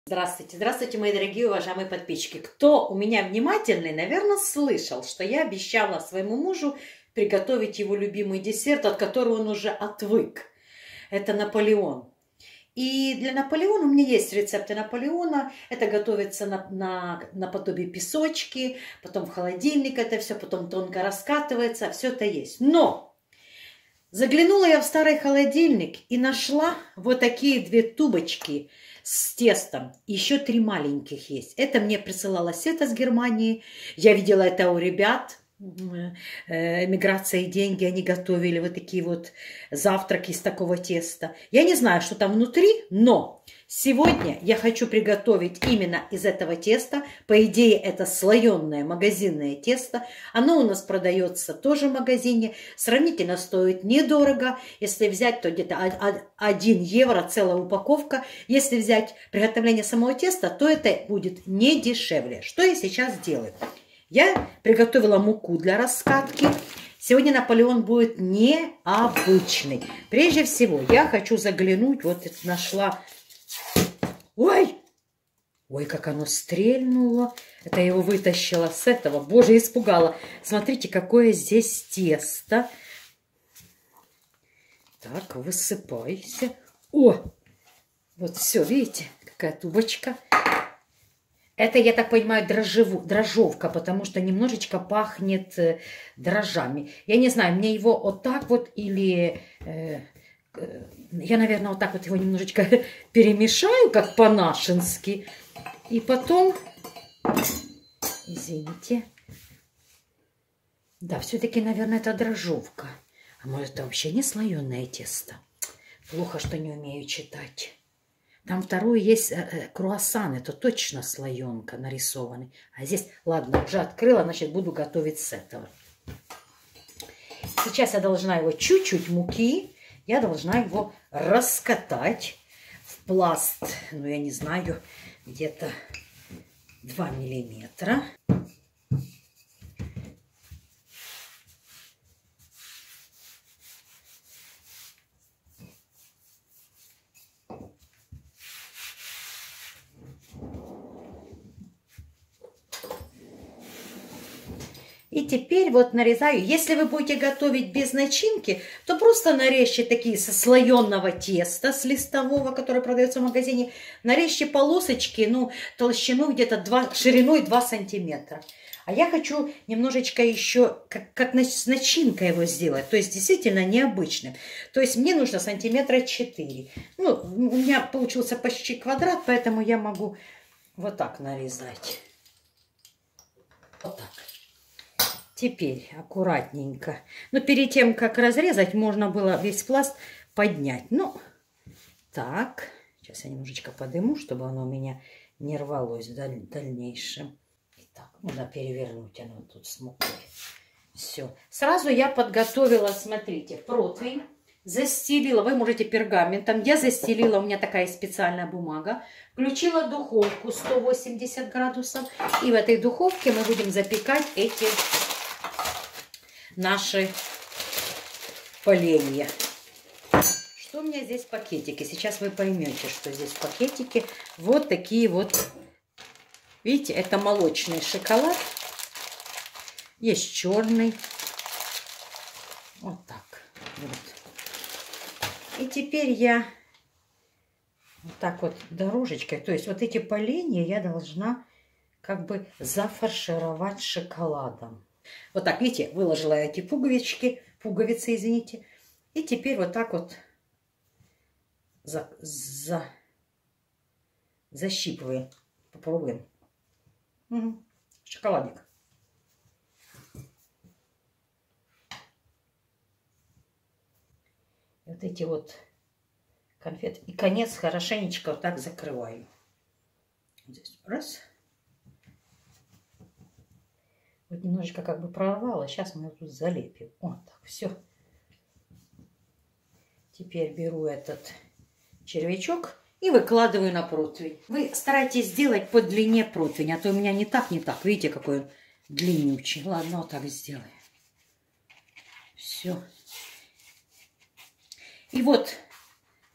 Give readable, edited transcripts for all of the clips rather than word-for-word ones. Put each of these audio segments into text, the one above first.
Здравствуйте, здравствуйте, мои дорогие уважаемые подписчики. Кто у меня внимательный, наверное, слышал, что я обещала своему мужу приготовить его любимый десерт, от которого он уже отвык. Это Наполеон. И для Наполеона у меня есть рецепты Наполеона. Это готовится наподобие песочки, потом в холодильник это все, потом тонко раскатывается, все это есть. Но заглянула я в старый холодильник и нашла вот такие две тубочки с тестом. Еще 3 маленьких есть. Это мне присылала Света с Германии. Я видела это у ребят. Миграция и деньги, они готовили вот такие вот завтраки из такого теста. Я не знаю, что там внутри, но сегодня я хочу приготовить именно из этого теста. По идее, это слоеное магазинное тесто. Оно у нас продается тоже в магазине. Сравнительно стоит недорого. Если взять, то где-то 1 евро целая упаковка. Если взять приготовление самого теста, то это будет не дешевле. Что я сейчас делаю? Я приготовила муку для раскатки. Сегодня Наполеон будет необычный. Прежде всего, я хочу заглянуть. Вот нашла. Ой! Ой, как оно стрельнуло. Это я его вытащила с этого. Боже, испугала. Смотрите, какое здесь тесто. Так, высыпайся. О! Вот все, видите, какая тубочка. Это, я так понимаю, дрожжевка, потому что немножечко пахнет дрожжами. Я не знаю, мне его вот так вот или... я, наверное, вот так вот его немножечко перемешаю, как по-нашенски. И потом... Извините. Да, все-таки, наверное, это дрожжевка. А может, это вообще не слоеное тесто? Плохо, что не умею читать. Там второе есть круассан, это точно слоенка нарисованный. А здесь, ладно, уже открыла, значит, буду готовить с этого. Сейчас я должна его чуть-чуть муки, я должна его раскатать в пласт, ну, я не знаю, где-то 2 миллиметра. И теперь вот нарезаю. Если вы будете готовить без начинки, то просто нарежьте такие со слоеного теста, с листового, которое продается в магазине. Нарежьте полосочки, ну, толщину где-то шириной 2 сантиметра. А я хочу немножечко еще, как с начинкой его сделать. То есть действительно необычным. То есть мне нужно 4 сантиметра. Ну, у меня получился почти квадрат, поэтому я могу вот так нарезать. Вот так. Теперь аккуратненько. Но перед тем, как разрезать, можно было весь пласт поднять. Ну, так. Сейчас я немножечко подыму, чтобы оно у меня не рвалось в дальнейшем. Итак, надо перевернуть оно тут с мукой. Все. Сразу я подготовила, смотрите, противень. Застелила, вы можете пергаментом. Я застелила, у меня такая специальная бумага. Включила духовку 180 градусов. И в этой духовке мы будем запекать эти... наши поленья. Что у меня здесь в пакетике? Сейчас вы поймете, что здесь в пакетике. Вот такие вот, видите, это молочный шоколад. Есть черный. Вот так. Вот. И теперь я вот так вот дорожечкой, то есть вот эти поленья я должна как бы зафаршировать шоколадом. Вот так, видите, выложила эти пуговицы, извините. И теперь вот так вот защипываем. Попробуем. Угу. Шоколадик. Вот эти вот конфеты. И конец хорошенечко вот так закрываю. Здесь раз. Вот немножечко как бы прорвало. Сейчас мы его тут залепим. Вот так, все. Теперь беру этот червячок и выкладываю на противень. Вы старайтесь сделать по длине противня, а то у меня не так. Видите, какой он длиннючий. Ладно, вот так сделаем. Все. И вот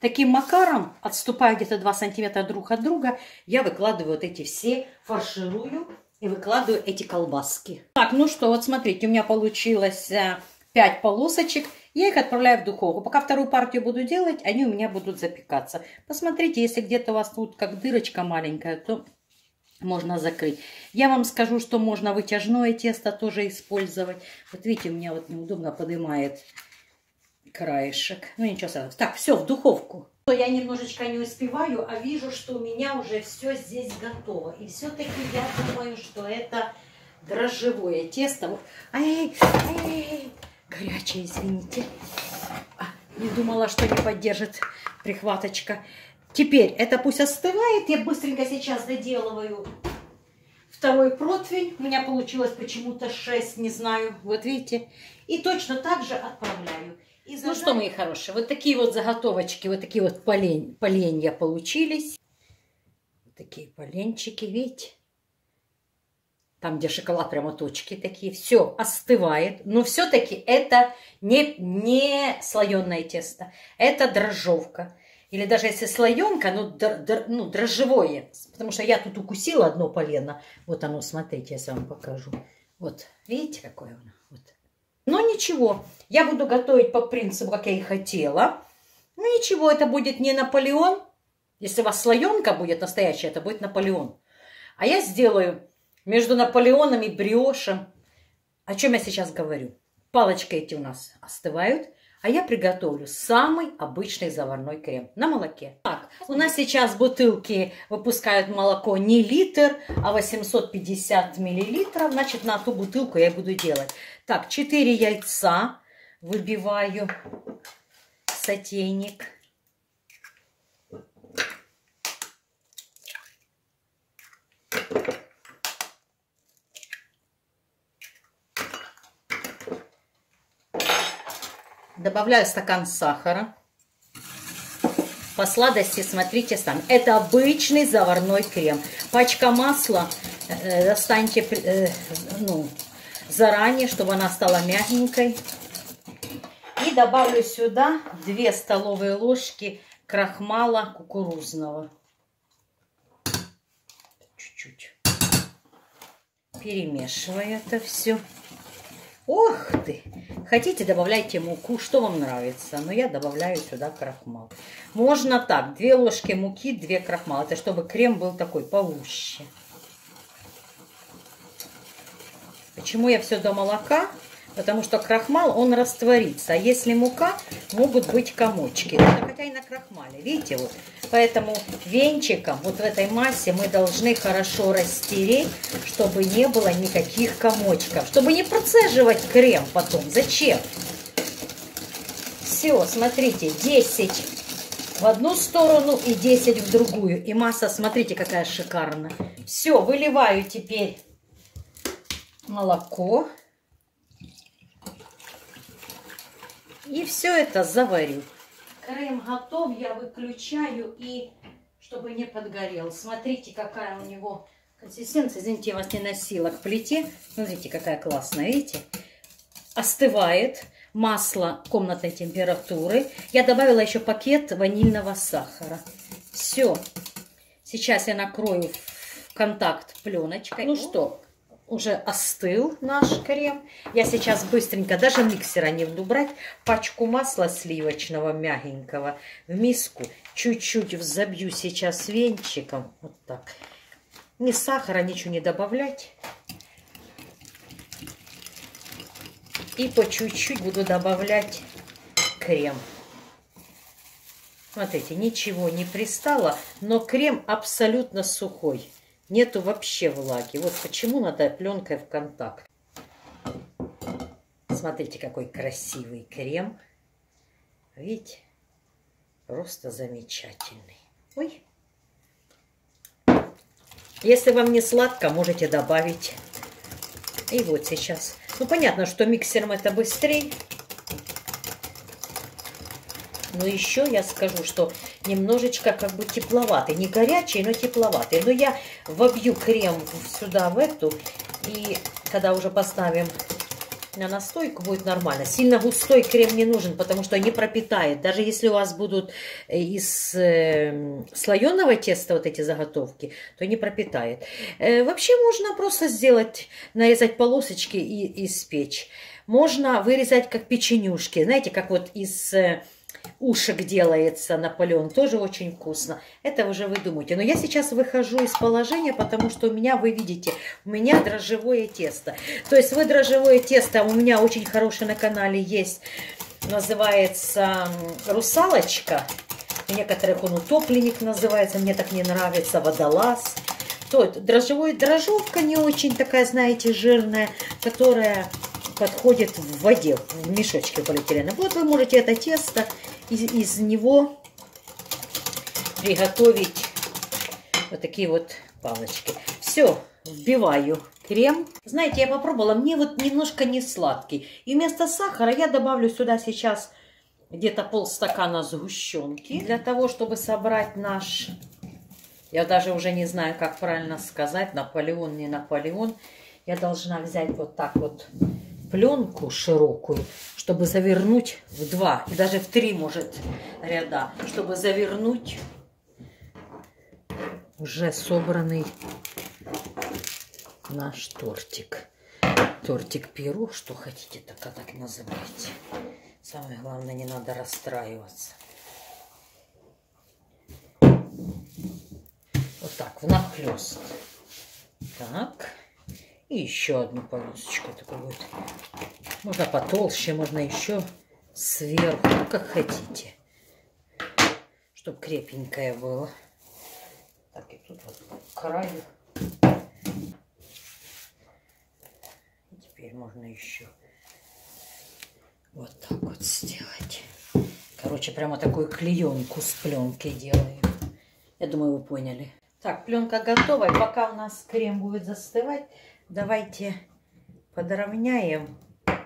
таким макаром, отступая где-то 2 сантиметра друг от друга, я выкладываю вот эти все, фарширую и выкладываю эти колбаски. Так, ну что, вот смотрите, у меня получилось 5 полосочек. Я их отправляю в духовку. Пока вторую партию буду делать, они у меня будут запекаться. Посмотрите, если где-то у вас тут как дырочка маленькая, то можно закрыть. Я вам скажу, что можно вытяжное тесто тоже использовать. Вот видите, у меня вот неудобно поднимает краешек. Ну ничего страшного. Так, все, в духовку. Я немножечко не успеваю, а вижу, что у меня уже все здесь готово. И все-таки я думаю, что это дрожжевое тесто. Ай, ай, горячее, извините. Не думала, что не поддержит прихваточка. Теперь это пусть остывает. Я быстренько сейчас доделываю второй противень. У меня получилось почему-то 6, не знаю. Вот видите. И точно так же отправляю. Ну что, мои хорошие, вот такие вот заготовочки, вот такие вот поленья получились. Вот такие поленчики, видите? Там, где шоколад, прямо точки такие. Все остывает. Но все-таки это не слоеное тесто. Это дрожжевка. Или даже если слоенка, ну, дрожжевое. Потому что я тут укусила одно полено. Вот оно, смотрите, я вам покажу. Вот, видите, какое оно? Вот. Но ничего, я буду готовить по принципу, как я и хотела. Ну ничего, это будет не Наполеон. Если у вас слоенка будет настоящая, это будет Наполеон. А я сделаю между Наполеоном и бриошем. О чем я сейчас говорю? Палочки эти у нас остывают. А я приготовлю самый обычный заварной крем на молоке. Так, у нас сейчас бутылки выпускают молоко не литр, а 850 миллилитров. Значит, на ту бутылку я буду делать. Так, 4 яйца выбиваю в сотейник. Добавляю стакан сахара. По сладости смотрите сами. Это обычный заварной крем. Пачка масла достаньте заранее, чтобы она стала мягенькой. И добавлю сюда 2 столовые ложки крахмала кукурузного. Чуть-чуть. Перемешиваю это все. Ох ты! Хотите, добавляйте муку, что вам нравится. Но я добавляю сюда крахмал. Можно так, 2 ложки муки, 2 крахмала. Это чтобы крем был такой погуще. Почему я все до молока? Потому что крахмал, он растворится. А если мука, могут быть комочки. Это хотя и на крахмале, видите? Вот. Поэтому венчиком вот в этой массе мы должны хорошо растереть, чтобы не было никаких комочков. Чтобы не процеживать крем потом. Зачем? Все, смотрите, 10 в одну сторону и 10 в другую. И масса, смотрите, какая шикарная. Все, выливаю теперь молоко. И все это заварю. Крем готов, я выключаю, и чтобы не подгорел. Смотрите, какая у него консистенция. Извините, я вас не носила к плите. Смотрите, какая классная, видите? Остывает. Масло комнатной температуры. Я добавила еще пакет ванильного сахара. Все. Сейчас я накрою в контакт пленочкой. Ну что, уже остыл наш крем. Я сейчас быстренько, даже миксера не буду брать, пачку масла сливочного мягенького в миску. Чуть-чуть взобью сейчас венчиком. Вот так. Ни сахара, ничего не добавлять. И по чуть-чуть буду добавлять крем. Смотрите, ничего не пристало, но крем абсолютно сухой. Нету вообще влаги. Вот почему надо пленкой в контакт. Смотрите, какой красивый крем. Видите? Просто замечательный. Ой. Если вам не сладко, можете добавить. И вот сейчас. Ну, понятно, что миксером это быстрее. Но еще я скажу, что немножечко как бы тепловатый. Не горячий, но тепловатый. Но я вобью крем сюда, в эту. И когда уже поставим на настойку, будет нормально. Сильно густой крем не нужен, потому что не пропитает. Даже если у вас будут из слоеного теста вот эти заготовки, то не пропитает. Вообще можно просто сделать, нарезать полосочки и испечь. Можно вырезать как печенюшки. Знаете, как вот из ушек делается Наполеон. Тоже очень вкусно. Это уже вы думаете. Но я сейчас выхожу из положения, потому что у меня, вы видите, у меня дрожжевое тесто. То есть вы дрожжевое тесто, у меня очень хорошее на канале есть. Называется русалочка. У некоторых он утопленник называется. Мне так не нравится. Водолаз. То есть дрожжевка не очень такая, знаете, жирная, которая подходит в воде, в мешочке полиэтилена. Вот вы можете это тесто из него приготовить вот такие вот палочки. Все, вбиваю крем. Знаете, я попробовала, мне вот немножко не сладкий. И вместо сахара я добавлю сюда сейчас где-то полстакана сгущенки. Для того, чтобы собрать наш, я даже уже не знаю, как правильно сказать, Наполеон, не Наполеон. Я должна взять вот так вот пленку широкую, чтобы завернуть в 2 и даже в 3, может, ряда, чтобы завернуть уже собранный наш тортик. Тортик-пирог, что хотите, так называйте. Самое главное, не надо расстраиваться. Вот так, внахлёст. Так. И еще одну полосочку такой будет. Можно потолще, можно еще сверху, как хотите. Чтобы крепенькое было. Так, и тут вот к краю. И теперь можно еще вот так вот сделать. Короче, прямо такую клеенку с пленкой делаю. Я думаю, вы поняли. Так, пленка готова. И пока у нас крем будет застывать, давайте подровняем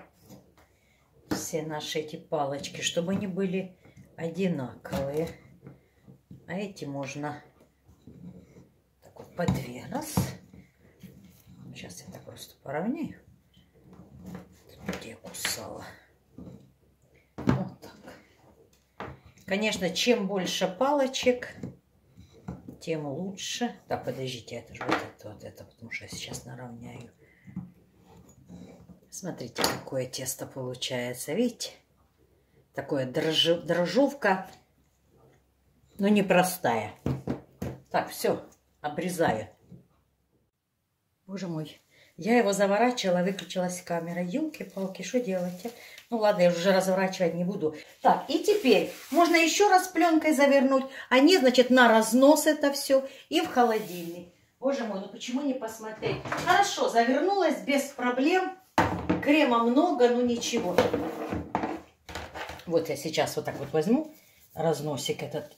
все наши эти палочки, чтобы они были одинаковые. А эти можно так вот по 2. Раз. Сейчас я так просто поровняю. Где я кусала. Вот так. Конечно, чем больше палочек, тем лучше. Так, подождите, это же вот это, потому что я сейчас наравняю. Смотрите, какое тесто получается, видите? Такое дрожжевка, но непростая. Так, все, обрезаю. Боже мой, я его заворачивала, выключилась камера. Ёлки-палки, что делать? Ну ладно, я уже разворачивать не буду. Так, и теперь можно еще раз пленкой завернуть. А не, значит, на разнос это все и в холодильник. Боже мой, ну почему не посмотреть? Хорошо, завернулась без проблем. Крема много, но ничего. Вот я сейчас вот так вот возьму разносик этот.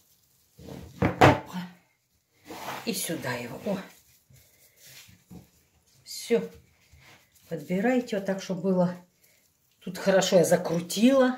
И сюда его. О. Все. Подбирайте вот так, чтобы было. Тут хорошо я закрутила.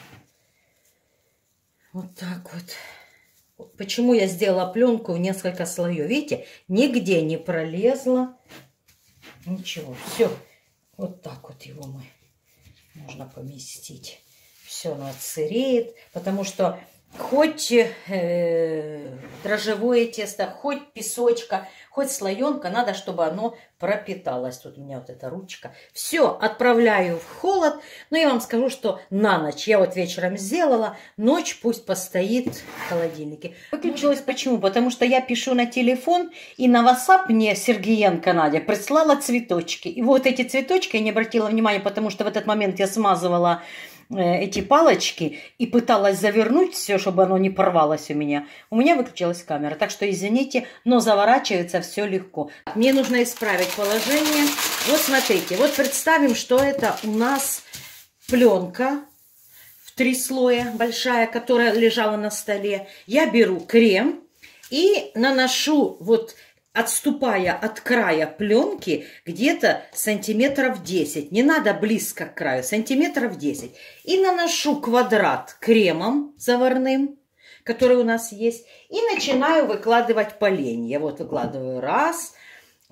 Вот так вот. Почему я сделала пленку в несколько слоев? Видите, нигде не пролезла. Ничего. Все. Вот так вот его можно поместить. Все, оно отсыреет. Потому что хоть дрожжевое тесто, хоть песочка, хоть слоенка, надо, чтобы оно пропиталось. Тут у меня вот эта ручка. Все, отправляю в холод. Но я вам скажу, что на ночь. Я вот вечером сделала. Ночь пусть постоит в холодильнике. Выключилась почему? Потому что я пишу на телефон. И на WhatsApp мне Сергеенко Надя прислала цветочки. И вот эти цветочки я не обратила внимания, потому что в этот момент я смазывала эти палочки и пыталась завернуть все, чтобы оно не порвалось у меня. У меня выключилась камера, так что извините, но заворачивается все легко. Мне нужно исправить положение. Вот смотрите, вот представим, что это у нас пленка в 3 слоя большая, которая лежала на столе. Я беру крем и наношу вот, отступая от края пленки, где-то сантиметров 10. Не надо близко к краю, сантиметров 10. И наношу квадрат кремом заварным, который у нас есть. И начинаю выкладывать поленья. Вот выкладываю 1,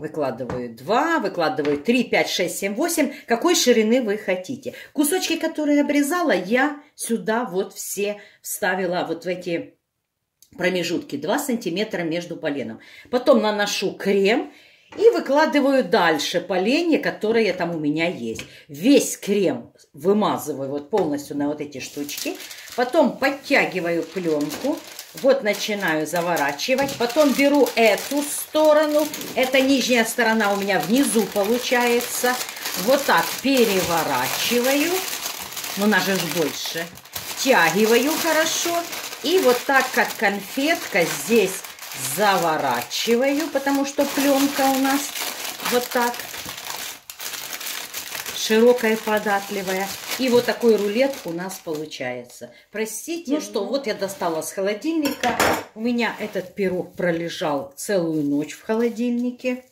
Выкладываю 2, выкладываю 3, 5, 6, 7, 8. Какой ширины вы хотите. Кусочки, которые обрезала, я сюда вот все вставила вот в эти промежутки. 2 сантиметра между поленом. Потом наношу крем и выкладываю дальше поленья, которые там у меня есть. Весь крем вымазываю вот полностью на вот эти штучки. Потом подтягиваю пленку. Вот начинаю заворачивать. Потом беру эту сторону. Это нижняя сторона у меня внизу получается. Вот так переворачиваю. Ну, нас же больше. Втягиваю хорошо. И вот так, как конфетка, здесь заворачиваю, потому что пленка у нас вот так широкая, податливая. И вот такой рулет у нас получается. Простите, ну что, вот я достала с холодильника. У меня этот пирог пролежал целую ночь в холодильнике.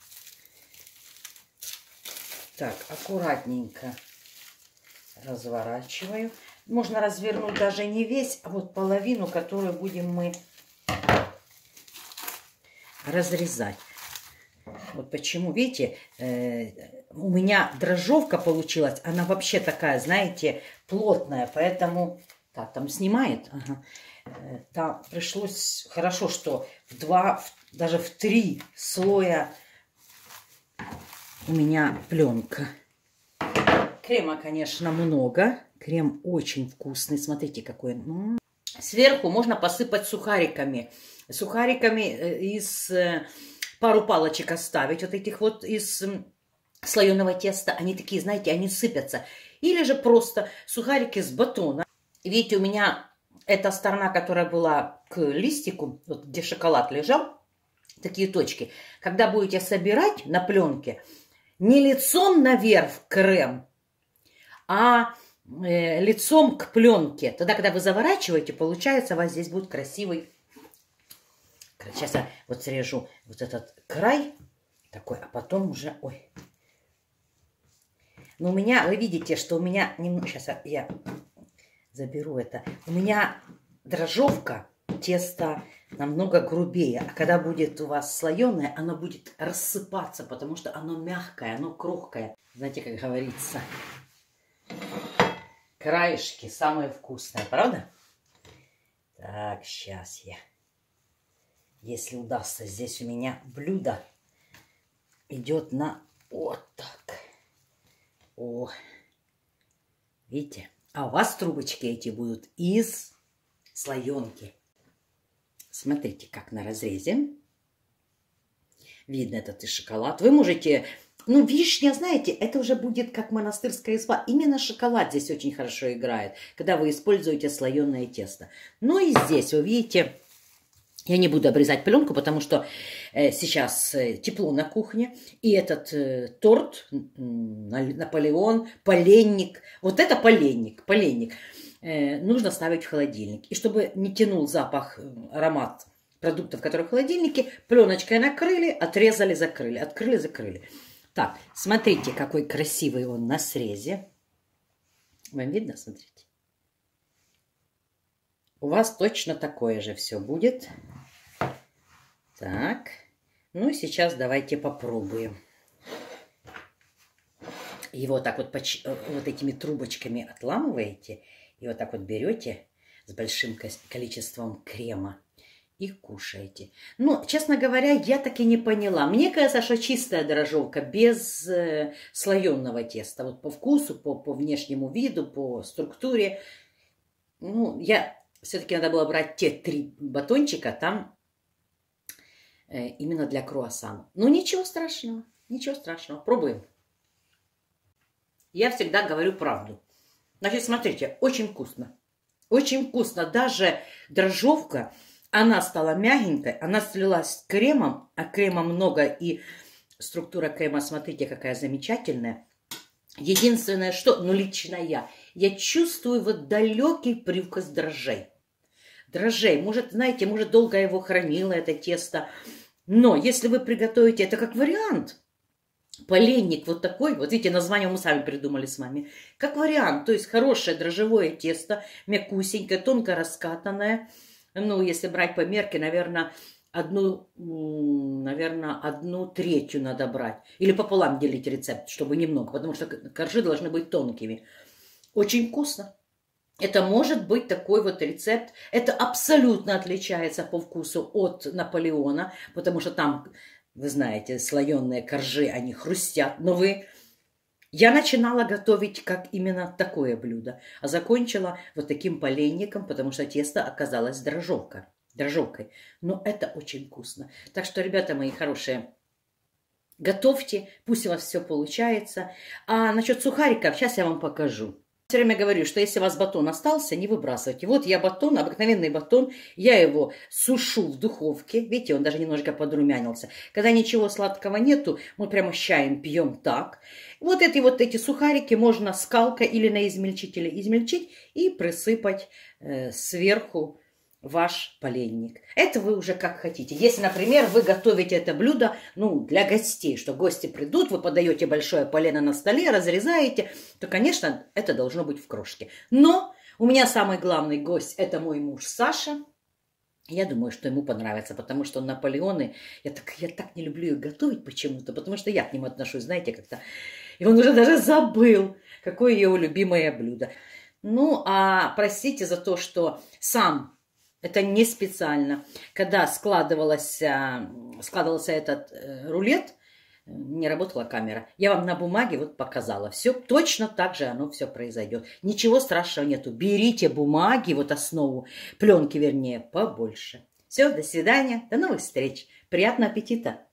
Так, аккуратненько разворачиваю. Можно развернуть даже не весь, а вот половину, которую будем мы разрезать. Вот почему, видите, у меня дрожжевка получилась, она вообще такая, знаете, плотная, поэтому... Так, там снимает. Ага. Там пришлось, хорошо, что в 2, даже в 3 слоя у меня пленка. Крема, конечно, много. Крем очень вкусный. Смотрите, какой он. Сверху можно посыпать сухариками. Сухариками из... Пару палочек оставить, вот этих вот из слоеного теста. Они такие, знаете, они сыпятся. Или же просто сухарики с батона. Видите, у меня эта сторона, которая была к листику, вот где шоколад лежал, такие точки. Когда будете собирать на пленке, не лицом наверх крем, а лицом к пленке. Тогда, когда вы заворачиваете, получается, у вас здесь будет красивый. Сейчас я вот срежу вот этот край такой, а потом уже, ой. Но у меня, вы видите, что у меня, сейчас я заберу это. У меня дрожжевка, тесто намного грубее. А когда будет у вас слоеное, оно будет рассыпаться, потому что оно мягкое, оно крохкое. Знаете, как говорится, краешки самые вкусные, правда? Так, сейчас я... Если удастся, здесь у меня блюдо идет на вот так. О, видите? А у вас трубочки эти будут из слоенки. Смотрите, как на разрезе. Видно этот и шоколад. Вы можете... Ну, вишня, знаете, это уже будет как монастырская изба. Именно шоколад здесь очень хорошо играет, когда вы используете слоеное тесто. Ну и здесь, вы видите... Я не буду обрезать пленку, потому что сейчас тепло на кухне. И этот торт, Наполеон, поленник. Вот это поленник. Нужно ставить в холодильник. И чтобы не тянул запах, аромат продуктов, которые в холодильнике, пленочкой накрыли, отрезали, закрыли. Открыли, закрыли. Так, смотрите, какой красивый он на срезе. Вам видно? Смотрите. У вас точно такое же все будет. Так. Ну и сейчас давайте попробуем. Его так вот, вот этими трубочками отламываете. И вот так вот берете с большим количеством крема и кушаете. Ну, честно говоря, я так и не поняла. Мне кажется, что чистая дрожжевка без слоеного теста. Вот по вкусу, по внешнему виду, по структуре. Ну, все-таки надо было брать те 3 батончика там именно для круассана. Ну, ничего страшного, ничего страшного. Пробуем. Я всегда говорю правду. Значит, смотрите, очень вкусно. Очень вкусно. Даже дрожжевка, она стала мягенькой, она слилась с кремом, а крема много, и структура крема, смотрите, какая замечательная. Единственное, что, ну, лично я чувствую вот далекий привкус дрожжей. Дрожжей. Может, знаете, может, долго его хранило, это тесто. Но если вы приготовите это как вариант, поленник вот такой, вот видите, название мы сами придумали с вами, как вариант, то есть хорошее дрожжевое тесто, мякусенькое, тонко раскатанное. Ну, если брать по мерке, наверное, наверное, 1/3 надо брать. Или пополам делить рецепт, чтобы немного, потому что коржи должны быть тонкими. Очень вкусно. Это может быть такой вот рецепт. Это абсолютно отличается по вкусу от Наполеона, потому что там, вы знаете, слоеные коржи, они хрустят. Но я начинала готовить как именно такое блюдо, а закончила вот таким поленником, потому что тесто оказалось дрожжовкой. Но это очень вкусно. Так что, ребята мои хорошие, готовьте, пусть у вас все получается. А насчет сухариков, сейчас я вам покажу. Все время говорю, что если у вас батон остался, не выбрасывайте. Вот я батон, обыкновенный батон, я его сушу в духовке. Видите, он даже немножко подрумянился. Когда ничего сладкого нету, мы прямо с чаем пьем так. Вот эти сухарики можно скалкой или на измельчителе измельчить и присыпать сверху ваш поленник. Это вы уже как хотите. Если, например, вы готовите это блюдо, для гостей, что гости придут, вы подаете большое полено на столе, разрезаете, то, конечно, это должно быть в крошке. Но у меня самый главный гость – это мой муж Саша. Я думаю, что ему понравится, потому что Наполеоны, я так не люблю их готовить почему-то, потому что я к ним отношусь, знаете, как-то. И он уже даже забыл, какое его любимое блюдо. А простите за то, что сам... Это не специально. Когда складывался этот рулет, не работала камера. Я вам на бумаге вот показала. Все точно так же оно все произойдет. Ничего страшного нету. Берите бумаги, вот основу, пленки вернее, побольше. Все, до свидания, до новых встреч. Приятного аппетита!